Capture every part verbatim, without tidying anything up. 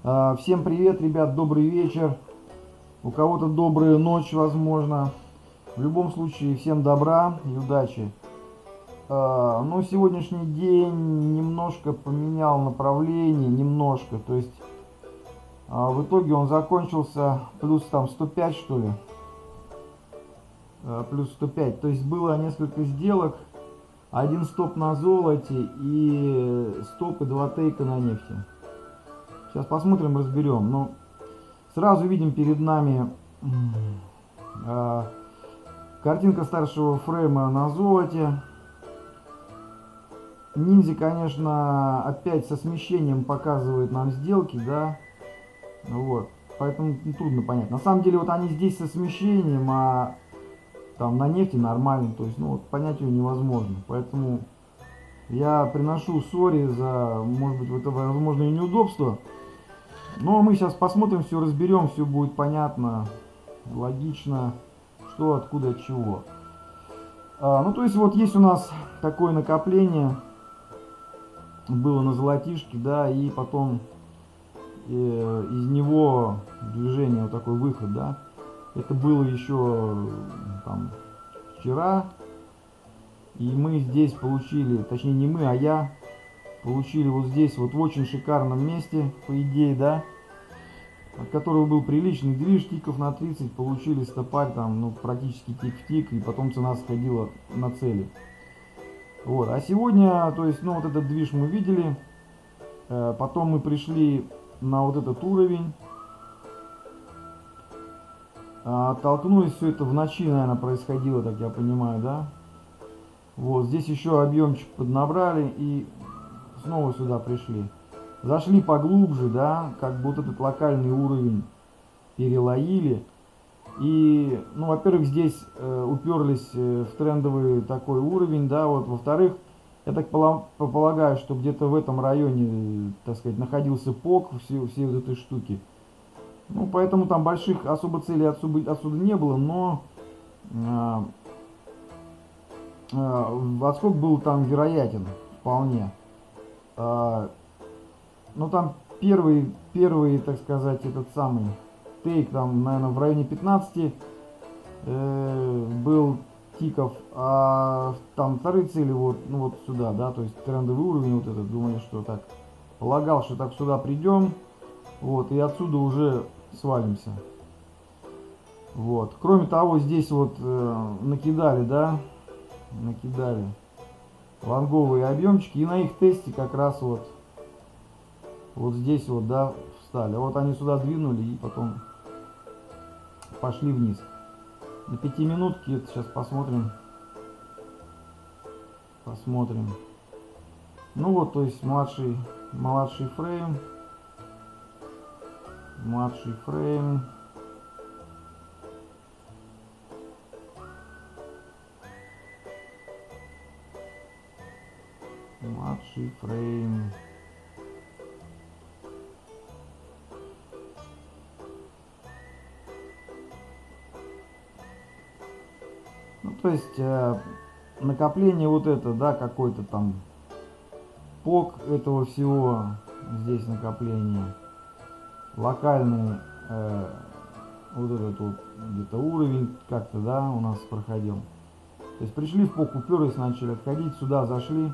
А, Всем привет, ребят, добрый вечер. У кого-то добрая ночь, возможно. В любом случае, всем добра и удачи. А, Ну, сегодняшний день немножко поменял направление, немножко. То есть, а, в итоге он закончился плюс там сто пять, что ли. А, Плюс сто пять. То есть, было несколько сделок. Один стоп на золоте и стоп и два тейка на нефти. Сейчас посмотрим, разберем. Но сразу видим перед нами э, картинка старшего фрейма на золоте. Ниндзя, конечно, опять со смещением показывает нам сделки, да. Вот. Поэтому трудно понять. На самом деле, вот они здесь со смещением, а там на нефти нормально. То есть, ну вот понять ее невозможно. Поэтому я приношу сори за, может быть, это возможное неудобство. Но мы сейчас посмотрим, все разберем, все будет понятно, логично, что, откуда, от чего. А, ну, то есть, вот есть у нас такое накопление, было на золотишке, да, и потом э, из него движение, вот такой выход, да. Это было еще там вчера, и мы здесь получили, точнее не мы, а я, получили вот здесь, вот в очень шикарном месте, по идее, да, от которого был приличный движ, тиков на тридцать, получили стопарь там, ну, практически тик в тик, и потом цена сходила на цели. Вот, а сегодня, то есть, ну, вот этот движ мы видели, э, потом мы пришли на вот этот уровень, э, оттолкнулись, все это в ночи, наверное, происходило, так я понимаю, да. Вот, здесь еще объемчик поднабрали и снова сюда пришли. Зашли поглубже, да, как бы вот этот локальный уровень перелоили. И, ну, во-первых, здесь э, уперлись э, в трендовый такой уровень, да, вот, во-вторых, я так полагаю, что где-то в этом районе, так сказать, находился пок всей, всей вот этой штуки. Ну, поэтому там больших особо целей отсюда, отсюда не было, но э, э, отскок был там вероятен, вполне. Э, ну, там первый, первый, так сказать, этот самый тейк, там, наверное, в районе пятнадцати э, был тиков, а там вторые цели вот, ну, вот сюда, да, то есть трендовый уровень вот этот, думали, что так, полагал, что так сюда придем, вот, и отсюда уже свалимся. Вот, кроме того, здесь вот э, накидали, да, накидали лонговые объемчики, и на их тесте как раз вот, вот здесь вот, да, встали. Вот они сюда двинули и потом пошли вниз. На пятиминутке это сейчас посмотрим. Посмотрим. Ну вот, то есть младший, младший фрейм. Младший фрейм. Младший фрейм. Ну, то есть э, накопление вот это, да, какой-то там пок этого всего, здесь накопление, локальный э, вот этот вот где-то уровень как-то, да, у нас проходил. То есть пришли в пок, уперлись, начали отходить, сюда зашли,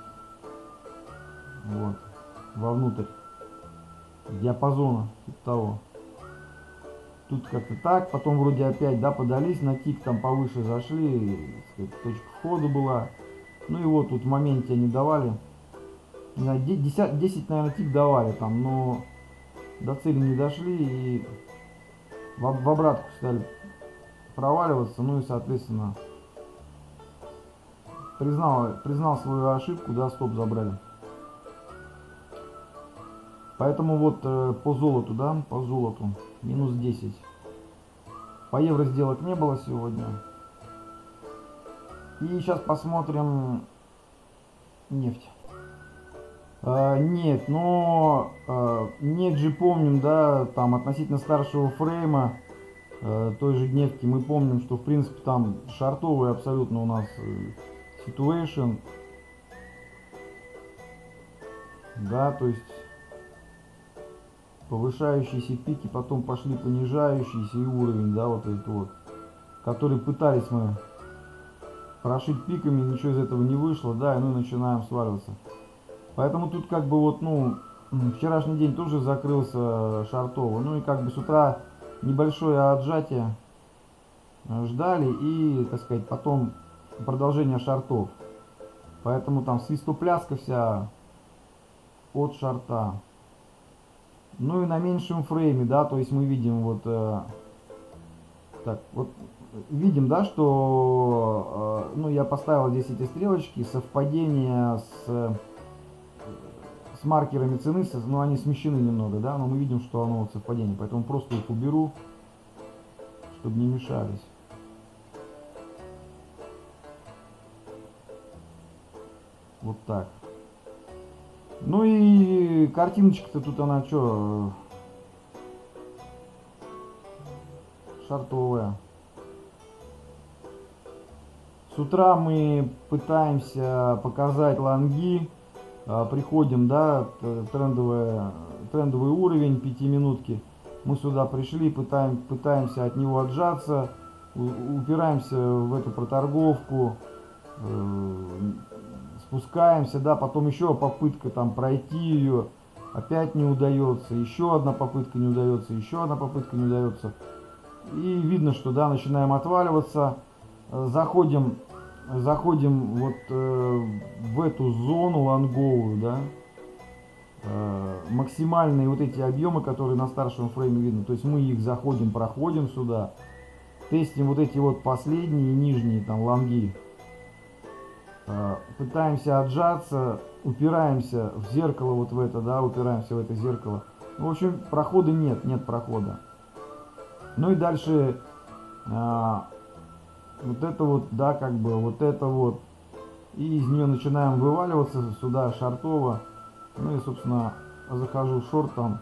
вот, вовнутрь диапазона, типа того. Тут как-то так, потом вроде опять, да, подались, на тик там повыше зашли, сказать, точка входа была. Ну и вот тут в моменте они давали, десять, десять, наверное, тик давали там, но до цели не дошли и в, в обратку стали проваливаться, ну и соответственно признал, признал свою ошибку, да, стоп забрали. Поэтому вот э, по золоту, да, по золоту минус десять. По евро сделок не было сегодня. И сейчас посмотрим нефть. Э, нет, но э, нефть же помним, да, там относительно старшего фрейма э, той же нефти мы помним, что в принципе там шартовый абсолютно у нас э, situation. Да, то есть повышающиеся пики, потом пошли понижающиеся и уровень, да, вот этот вот, который пытались мы прошить пиками, ничего из этого не вышло, да, и мы начинаем сваливаться. Поэтому тут как бы вот, ну, вчерашний день тоже закрылся шартово, ну и как бы с утра небольшое отжатие ждали и, так сказать, потом продолжение шартов. Поэтому там свистопляска вся от шарта. Ну и на меньшем фрейме, да, то есть мы видим вот, э, так, вот видим, да, что, э, ну я поставил здесь эти стрелочки, совпадение с, с маркерами цены, ну они смещены немного, да, но мы видим, что оно вот совпадение, поэтому просто их уберу, чтобы не мешались. Вот так. Ну и картиночка-то тут она что, шартовая. С утра мы пытаемся показать лонги, приходим, да, трендовый, трендовый уровень пятиминутки. Мы сюда пришли, пытаем, пытаемся от него отжаться, упираемся в эту проторговку, спускаемся, да, потом еще попытка там пройти ее, опять не удается, еще одна попытка не удается, еще одна попытка не удается. И видно, что, да, начинаем отваливаться, заходим, заходим вот э, в эту зону лонговую, да, э, максимальные вот эти объемы, которые на старшем фрейме видно, то есть мы их заходим, проходим сюда, тестим вот эти вот последние нижние там лонги. Пытаемся отжаться, упираемся в зеркало вот в это, да, упираемся в это зеркало. В общем, прохода нет, нет прохода. Ну и дальше а, вот это вот, да, как бы вот это вот. И из нее начинаем вываливаться сюда шартово. Ну и, собственно, захожу в шорт там.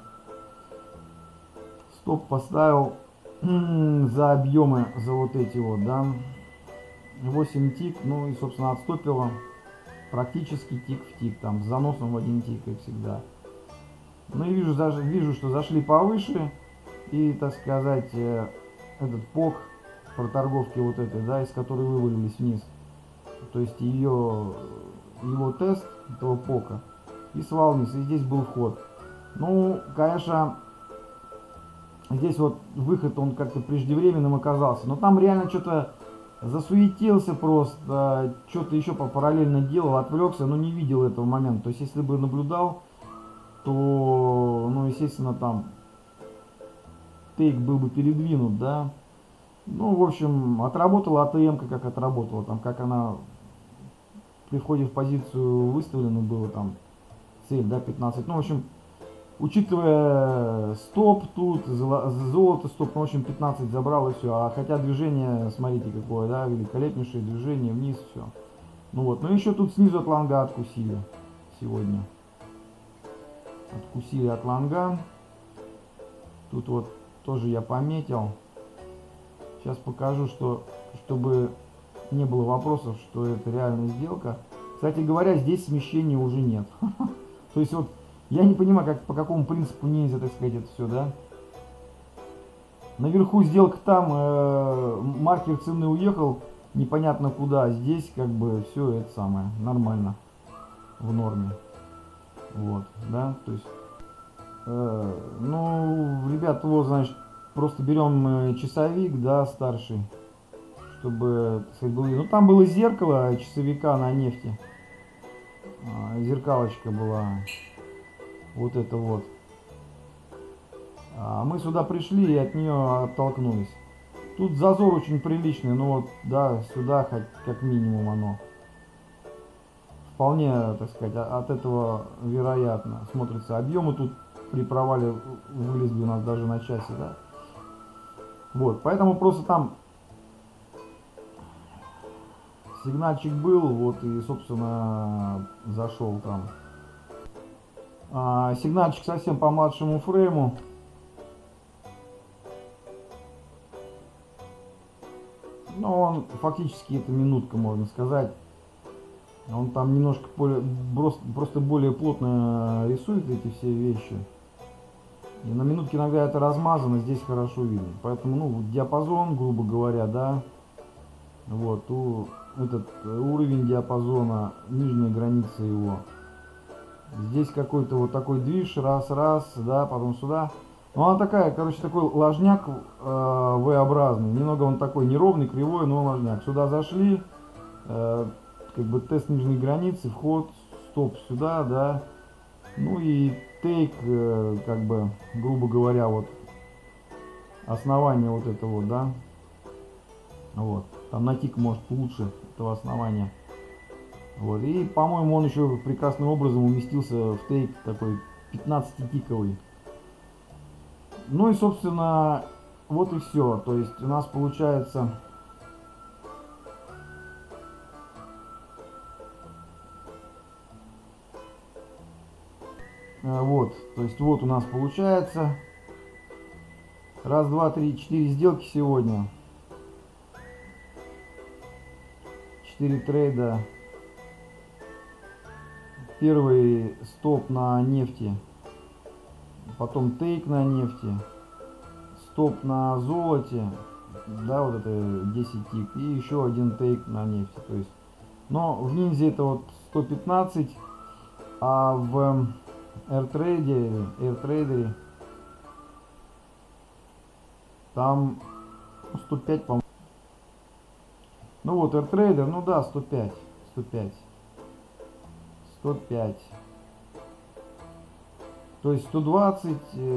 Стоп поставил за объемы, за вот эти вот, да. восемь тик, ну и, собственно, отстопило практически тик в тик, там с заносом в один тик, как всегда. Ну и вижу, даже вижу, что зашли повыше, и, так сказать, этот пок проторговки вот этой, да, из которой вывалились вниз, то есть ее, его тест этого пока, и свал вниз, и здесь был вход. Ну, конечно, здесь вот выход, он как-то преждевременным оказался, но там реально что-то засуетился просто, что-то еще параллельно делал, отвлекся, но не видел этого момента. То есть, если бы наблюдал, то, ну, естественно, там тейк был бы передвинут, да. Ну, в общем, отработала АТМ-ка, как отработала, там, как она при входе в позицию выставлена было, там, цель, да, пятнадцать. Ну, в общем, учитывая стоп тут, золото стоп, ну, в общем, пятнадцать забрал и все. А хотя движение, смотрите какое, да, великолепнейшее движение вниз, все. Ну вот, ну еще тут снизу от лонга откусили сегодня. Откусили от лонга. Тут вот тоже я пометил. Сейчас покажу, что, чтобы не было вопросов, что это реальная сделка. Кстати говоря, здесь смещения уже нет. То есть вот я не понимаю, как, по какому принципу нельзя, так сказать, это все, да. Наверху сделка там, э, маркер цены уехал, непонятно куда. Здесь как бы все это самое, нормально, в норме. Вот, да, то есть, э, ну, ребят, вот, значит, просто берем часовик, да, старший, чтобы, так сказать, было видно. Ну, там было зеркало часовика на нефти, э, зеркалочка была. Вот это вот. А мы сюда пришли и от нее оттолкнулись. Тут зазор очень приличный, но вот, да, сюда хоть как минимум оно. Вполне, так сказать, от этого вероятно смотрится. Объемы тут при провале вылезли у нас даже на часе, да. Вот, поэтому просто там сигнальчик был, вот, и, собственно, зашел там. А, сигнальчик совсем по младшему фрейму. Но он фактически это минутка, можно сказать. Он там немножко более, просто более плотно рисует эти все вещи. И на минутке иногда это размазано, здесь хорошо видно. Поэтому, ну, диапазон, грубо говоря, да, вот, у, этот уровень диапазона, нижняя граница его. Здесь какой-то вот такой движ, раз-раз, да, потом сюда. Ну, она такая, короче, такой ложняк э, V-образный. Немного он такой неровный, кривой, но ложняк. Сюда зашли, э, как бы тест нижней границы, вход, стоп сюда, да. Ну и тейк, э, как бы, грубо говоря, вот основание вот это вот, да. Вот. Там на тик может лучше этого основания. Вот. И, по-моему, он еще прекрасным образом уместился в тейк такой пятнадцатитиковый. Ну и, собственно, вот и все. То есть у нас получается... Вот, то есть вот у нас получается раз, два, три, четыре сделки сегодня. Четыре трейда. Первый стоп на нефти. Потом тейк на нефти. Стоп на золоте. Да, вот это десять тик. И еще один тейк на нефти. То есть, но в ниндзе это вот сто пятнадцать, а в AirTrader, AirTrader там сто пять, по-моему. Ну вот AirTrader, ну да, сто пять, сто пять, сто пять. То есть сто двадцать,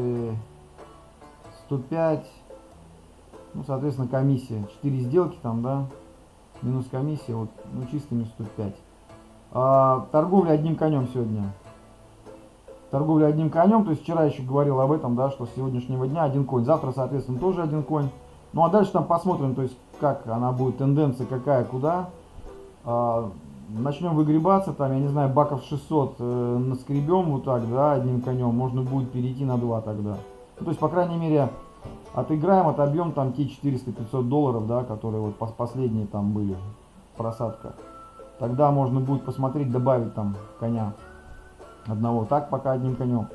сто пять, ну, соответственно, комиссия. четыре сделки там, да, минус комиссия, вот, ну, чистыми сто пять. А, торговля одним конем сегодня. Торговля одним конем, то есть вчера еще говорил об этом, да, что с сегодняшнего дня один конь, завтра, соответственно, тоже один конь. Ну а дальше там посмотрим, то есть как она будет, тенденция какая, куда. А, начнем выгребаться, там, я не знаю, баков шестьсот э, наскребем вот так, да, одним конем, можно будет перейти на два тогда. Ну, то есть, по крайней мере, отыграем, отобьем там те четыреста-пятьсот долларов, да, которые вот последние там были, просадка. Тогда можно будет посмотреть, добавить там коня одного. Так, пока одним конем.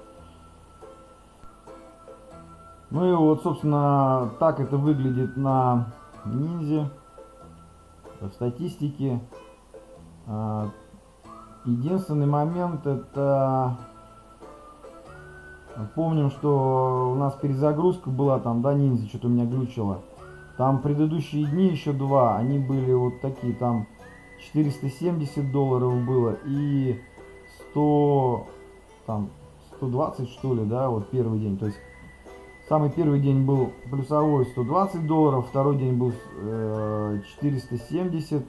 Ну и вот, собственно, так это выглядит на ниндзе, в статистике. Единственный момент, это помним, что у нас перезагрузка была там, да, ниндзя, что-то у меня глючило. Там предыдущие дни еще два, они были вот такие, там четыреста семьдесят долларов было и сто, там, сто двадцать, что ли, да, вот первый день. То есть самый первый день был плюсовой сто двадцать долларов, второй день был э, четыреста семьдесят.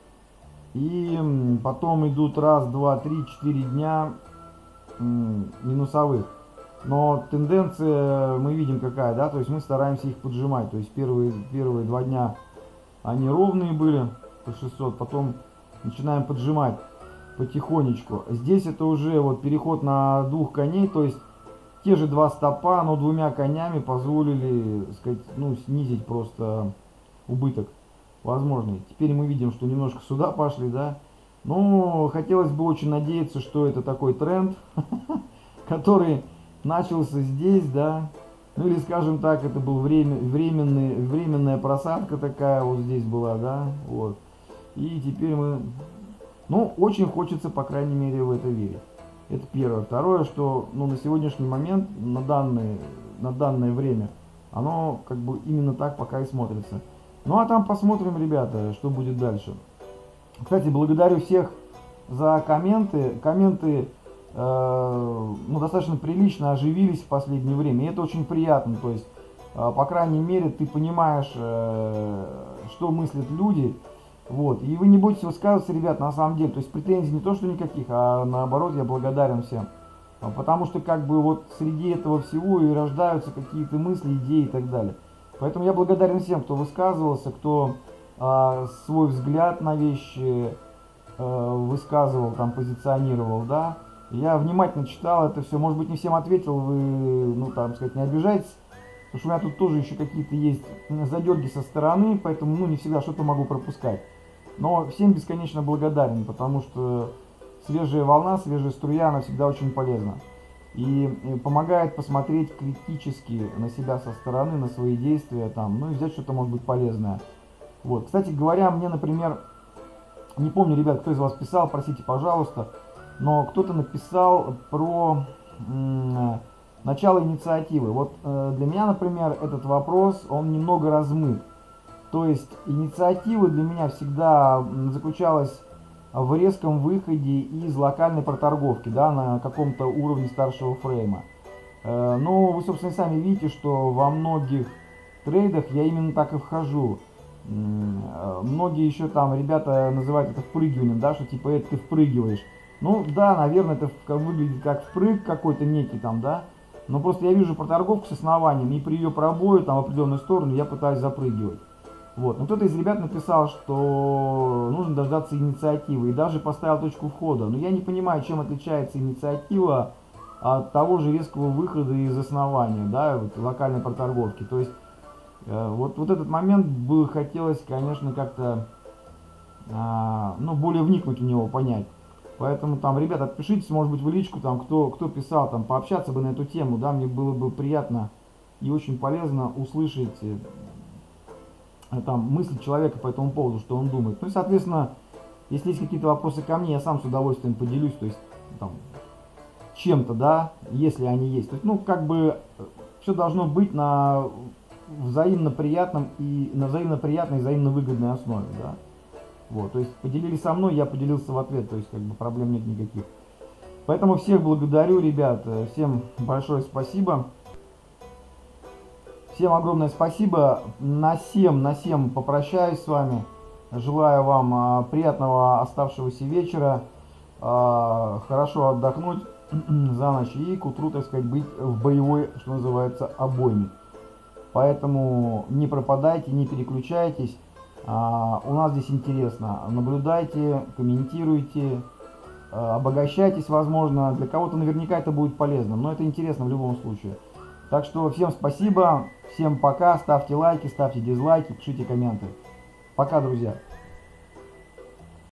И потом идут раз, два, три, четыре дня минусовых. Но тенденция мы видим какая, да, то есть мы стараемся их поджимать. То есть первые, первые два дня они ровные были по шестьсот, потом начинаем поджимать потихонечку. Здесь это уже вот переход на двух коней, то есть те же два стопа, но двумя конями позволили, так сказать, ну, снизить просто убыток возможный. Теперь мы видим, что немножко сюда пошли, да. Ну, хотелось бы очень надеяться, что это такой тренд, который начался здесь, да. Ну или, скажем так, это был время, временный, временная просадка такая вот здесь была, да. Вот. И теперь мы... Ну, очень хочется, по крайней мере, в это верить. Это первое. Второе, что, ну, на сегодняшний момент, на данное, на данное время, оно как бы именно так пока и смотрится. Ну а там посмотрим, ребята, что будет дальше. Кстати, благодарю всех за комменты. Комменты э, ну, достаточно прилично оживились в последнее время. И это очень приятно. То есть, э, по крайней мере, ты понимаешь, э, что мыслят люди. Вот. И вы не бойтесь высказываться, ребят, на самом деле. То есть претензий не то, что никаких, а наоборот, я благодарен всем. Потому что как бы вот среди этого всего и рождаются какие-то мысли, идеи и так далее. Поэтому я благодарен всем, кто высказывался, кто э, свой взгляд на вещи э, высказывал, там, позиционировал, да. Я внимательно читал это все, может быть, не всем ответил, вы, ну, там, сказать, не обижайтесь, потому что у меня тут тоже еще какие-то есть задерги со стороны, поэтому, ну, не всегда что-то могу пропускать. Но всем бесконечно благодарен, потому что свежая волна, свежая струя, она всегда очень полезна. и, и помогает посмотреть критически на себя со стороны, на свои действия, там, ну и взять что-то, может быть, полезное. Вот. Кстати говоря, мне, например, не помню, ребят, кто из вас писал, простите, пожалуйста, но кто-то написал про м, начало инициативы. Вот э, для меня, например, этот вопрос, он немного размыт. То есть инициатива для меня всегда заключалась в резком выходе из локальной проторговки, да, на каком-то уровне старшего фрейма. Э, но вы, собственно, сами видите, что во многих трейдах я именно так и вхожу. Многие еще там ребята называют это впрыгиванием, да, что типа это ты впрыгиваешь. Ну да, наверное, это выглядит как впрыг какой-то некий там, да. Но просто я вижу проторговку с основанием, и при ее пробое там в определенную сторону я пытаюсь запрыгивать. Вот. Но кто-то из ребят написал, что нужно дождаться инициативы, и даже поставил точку входа. Но я не понимаю, чем отличается инициатива от того же резкого выхода из основания, да, вот, локальной проторговки. То есть Вот, вот этот момент бы хотелось, конечно, как-то а, ну, более вникнуть в него, понять. Поэтому там, ребята, отпишитесь, может быть, в личку, там, кто, кто писал, там, пообщаться бы на эту тему, да, мне было бы приятно и очень полезно услышать там мысли человека по этому поводу, что он думает. Ну и, соответственно, если есть какие-то вопросы ко мне, я сам с удовольствием поделюсь, то есть, там, чем-то, да, если они есть. То есть, ну, как бы, все должно быть на взаимно приятном и на взаимно приятной и взаимно выгодной основе, да. Вот, то есть поделились со мной, я поделился в ответ, то есть как бы проблем нет никаких. Поэтому всех благодарю, ребят, всем большое спасибо. Всем огромное спасибо. На всем, на всем попрощаюсь с вами. Желаю вам приятного оставшегося вечера, хорошо отдохнуть за ночь и к утру, так сказать, быть в боевой, что называется, обойме. Поэтому не пропадайте, не переключайтесь. А, у нас здесь интересно. Наблюдайте, комментируйте, а, обогащайтесь, возможно. Для кого-то наверняка это будет полезно, но это интересно в любом случае. Так что всем спасибо, всем пока. Ставьте лайки, ставьте дизлайки, пишите комменты. Пока, друзья.